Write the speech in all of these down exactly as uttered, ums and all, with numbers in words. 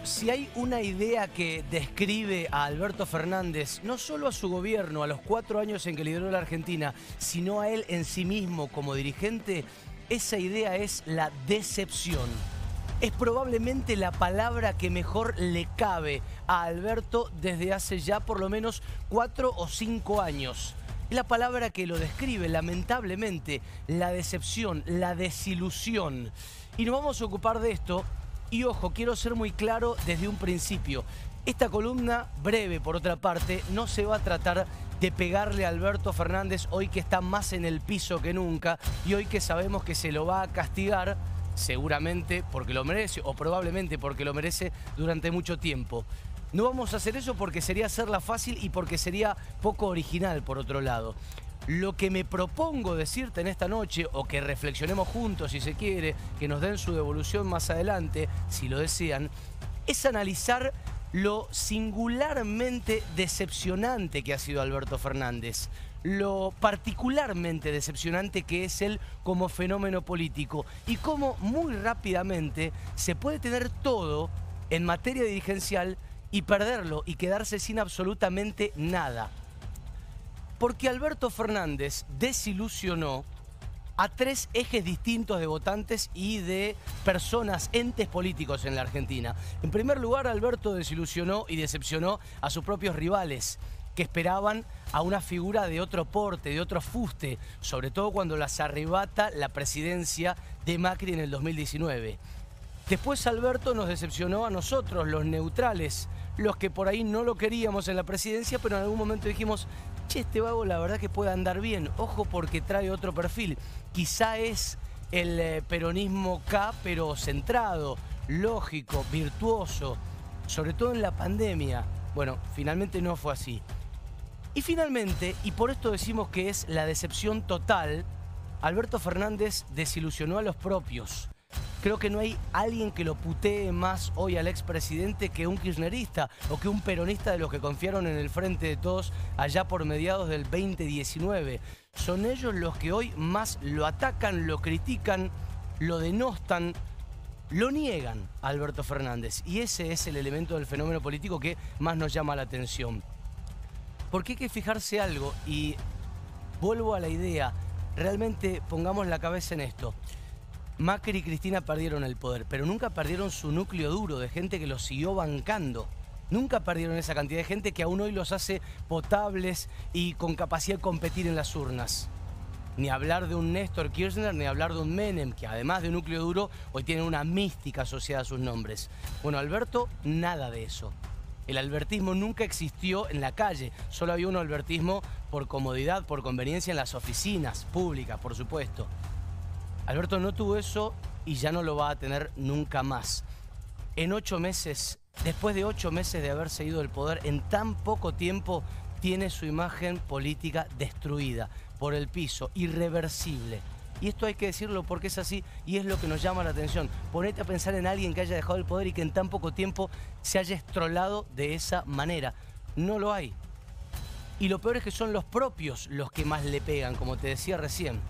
Si hay una idea que describe a Alberto Fernández, no solo a su gobierno, a los cuatro años en que lideró la Argentina, sino a él en sí mismo como dirigente, esa idea es la decepción. Es probablemente la palabra que mejor le cabe a Alberto desde hace ya por lo menos cuatro o cinco años. Es la palabra que lo describe, lamentablemente, la decepción, la desilusión. Y nos vamos a ocupar de esto. Y ojo, quiero ser muy claro desde un principio. Esta columna, breve por otra parte, no se va a tratar de pegarle a Alberto Fernández hoy que está más en el piso que nunca y hoy que sabemos que se lo va a castigar, seguramente porque lo merece o probablemente porque lo merece durante mucho tiempo. No vamos a hacer eso porque sería hacerla fácil y porque sería poco original por otro lado. Lo que me propongo decirte en esta noche, o que reflexionemos juntos si se quiere, que nos den su devolución más adelante, si lo desean, es analizar lo singularmente decepcionante que ha sido Alberto Fernández, lo particularmente decepcionante que es él como fenómeno político y cómo muy rápidamente se puede tener todo en materia dirigencial y perderlo y quedarse sin absolutamente nada. Porque Alberto Fernández desilusionó a tres ejes distintos de votantes y de personas, entes políticos en la Argentina. En primer lugar, Alberto desilusionó y decepcionó a sus propios rivales, que esperaban a una figura de otro porte, de otro fuste, sobre todo cuando las arrebata la presidencia de Macri en el dos mil diecinueve. Después Alberto nos decepcionó a nosotros, los neutrales, los que por ahí no lo queríamos en la presidencia, pero en algún momento dijimos, che, este vago la verdad que puede andar bien, ojo porque trae otro perfil. Quizá es el eh, peronismo K, pero centrado, lógico, virtuoso, sobre todo en la pandemia. Bueno, finalmente no fue así. Y finalmente, y por esto decimos que es la decepción total, Alberto Fernández desilusionó a los propios. Creo que no hay alguien que lo putee más hoy al expresidente que un kirchnerista o que un peronista de los que confiaron en el Frente de Todos allá por mediados del veinte diecinueve. Son ellos los que hoy más lo atacan, lo critican, lo denostan, lo niegan a Alberto Fernández. Y ese es el elemento del fenómeno político que más nos llama la atención. Porque hay que fijarse algo y vuelvo a la idea, realmente pongamos la cabeza en esto. Macri y Cristina perdieron el poder, pero nunca perdieron su núcleo duro de gente que los siguió bancando. Nunca perdieron esa cantidad de gente que aún hoy los hace potables y con capacidad de competir en las urnas. Ni hablar de un Néstor Kirchner, ni hablar de un Menem, que además de un núcleo duro, hoy tienen una mística asociada a sus nombres. Bueno, Alberto, nada de eso. El albertismo nunca existió en la calle, solo había un albertismo por comodidad, por conveniencia en las oficinas públicas, por supuesto. Alberto no tuvo eso y ya no lo va a tener nunca más. En ocho meses, después de ocho meses de haberse ido del poder, en tan poco tiempo tiene su imagen política destruida por el piso, irreversible. Y esto hay que decirlo porque es así y es lo que nos llama la atención. Ponete a pensar en alguien que haya dejado el poder y que en tan poco tiempo se haya estrolado de esa manera. No lo hay. Y lo peor es que son los propios los que más le pegan, como te decía recién.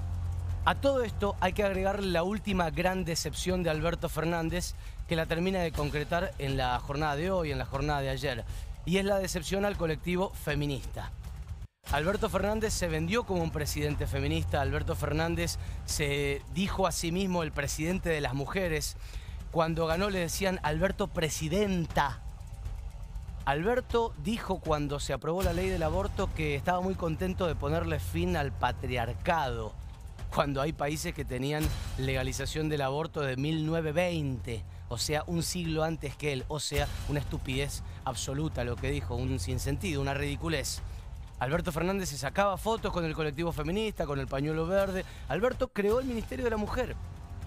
A todo esto hay que agregarle la última gran decepción de Alberto Fernández que la termina de concretar en la jornada de hoy, en la jornada de ayer. Y es la decepción al colectivo feminista. Alberto Fernández se vendió como un presidente feminista. Alberto Fernández se dijo a sí mismo el presidente de las mujeres. Cuando ganó le decían Alberto Presidenta. Alberto dijo cuando se aprobó la ley del aborto que estaba muy contento de ponerle fin al patriarcado, cuando hay países que tenían legalización del aborto de mil novecientos veinte, o sea, un siglo antes que él, o sea, una estupidez absoluta lo que dijo, un sinsentido, una ridiculez. Alberto Fernández se sacaba fotos con el colectivo feminista, con el pañuelo verde. Alberto creó el Ministerio de la Mujer.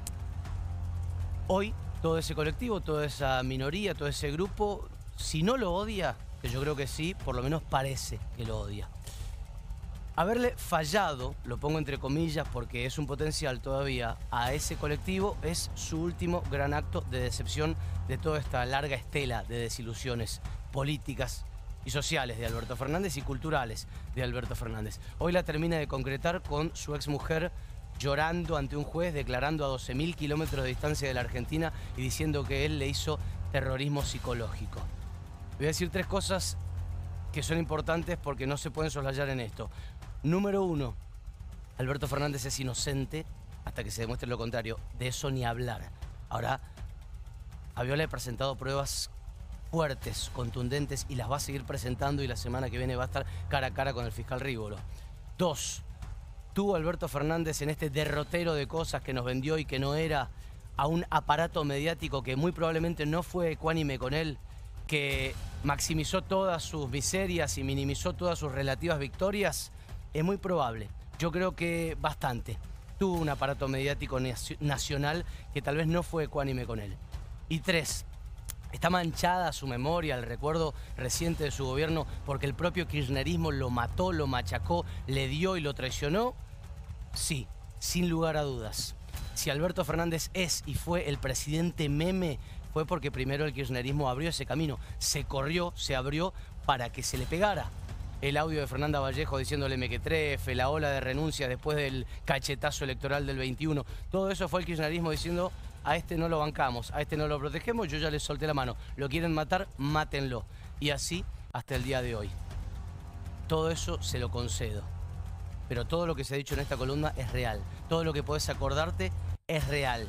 Hoy, todo ese colectivo, toda esa minoría, todo ese grupo, si no lo odia, que yo creo que sí, por lo menos parece que lo odia. Haberle fallado, lo pongo entre comillas porque es un potencial todavía, a ese colectivo es su último gran acto de decepción de toda esta larga estela de desilusiones políticas y sociales de Alberto Fernández y culturales de Alberto Fernández. Hoy la termina de concretar con su exmujer llorando ante un juez, declarando a doce mil kilómetros de distancia de la Argentina y diciendo que él le hizo terrorismo psicológico. Voy a decir tres cosas que son importantes porque no se pueden soslayar en esto. Número uno, Alberto Fernández es inocente hasta que se demuestre lo contrario. De eso ni hablar. Ahora, Fabiola ha presentado pruebas fuertes, contundentes, y las va a seguir presentando, y la semana que viene va a estar cara a cara con el fiscal Rívolo. Dos, tuvo Alberto Fernández en este derrotero de cosas que nos vendió y que no era, a un aparato mediático que muy probablemente no fue ecuánime con él, que maximizó todas sus miserias y minimizó todas sus relativas victorias. Es muy probable. Yo creo que bastante. Tuvo un aparato mediático nacional que tal vez no fue ecuánime con él. Y tres, está manchada su memoria, el recuerdo reciente de su gobierno, porque el propio kirchnerismo lo mató, lo machacó, le dio y lo traicionó. Sí, sin lugar a dudas. Si Alberto Fernández es y fue el presidente meme, fue porque primero el kirchnerismo abrió ese camino. Se corrió, se abrió para que se le pegara. El audio de Fernanda Vallejo diciéndole mequetrefe, la ola de renuncia después del cachetazo electoral del veintiuno. Todo eso fue el kirchnerismo diciendo: a este no lo bancamos, a este no lo protegemos, yo ya les solté la mano. Lo quieren matar, mátenlo. Y así hasta el día de hoy. Todo eso se lo concedo. Pero todo lo que se ha dicho en esta columna es real. Todo lo que podés acordarte es real.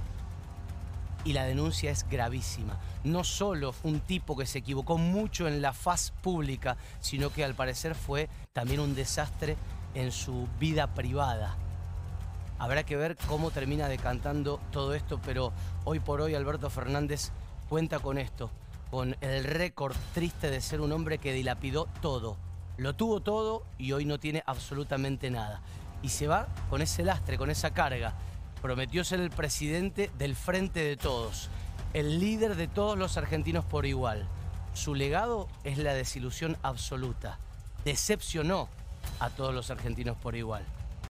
Y la denuncia es gravísima. No solo fue un tipo que se equivocó mucho en la faz pública, sino que al parecer fue también un desastre en su vida privada. Habrá que ver cómo termina decantando todo esto, pero hoy por hoy Alberto Fernández cuenta con esto, con el récord triste de ser un hombre que dilapidó todo. Lo tuvo todo y hoy no tiene absolutamente nada. Y se va con ese lastre, con esa carga. Prometió ser el presidente del frente de todos, el líder de todos los argentinos por igual. Su legado es la desilusión absoluta. Decepcionó a todos los argentinos por igual.